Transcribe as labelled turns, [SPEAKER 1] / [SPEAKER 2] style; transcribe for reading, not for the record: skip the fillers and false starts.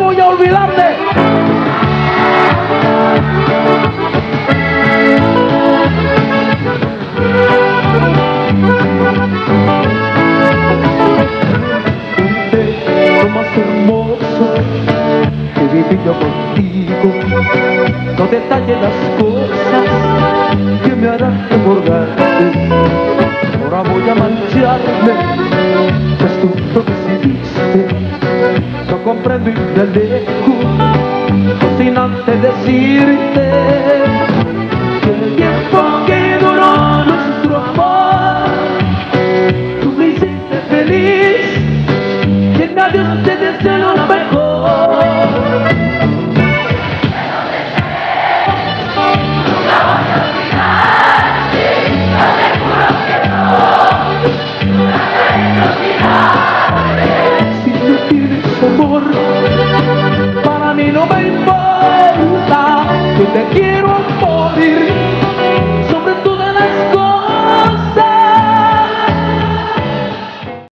[SPEAKER 1] voy a olvidarte. Lo más hermoso que viví yo contigo, no detalle las cosas que me harán recordarte. Ahora voy a mancharme, pues tú lo decidiste. Yo comprendo y te alejo, sin antes decirte que el tiempo que duró nuestro amor, tú me hiciste feliz, que nadie te desea lo mejor. Si tú tienes amor, para mí no me importa, yo te quiero morir.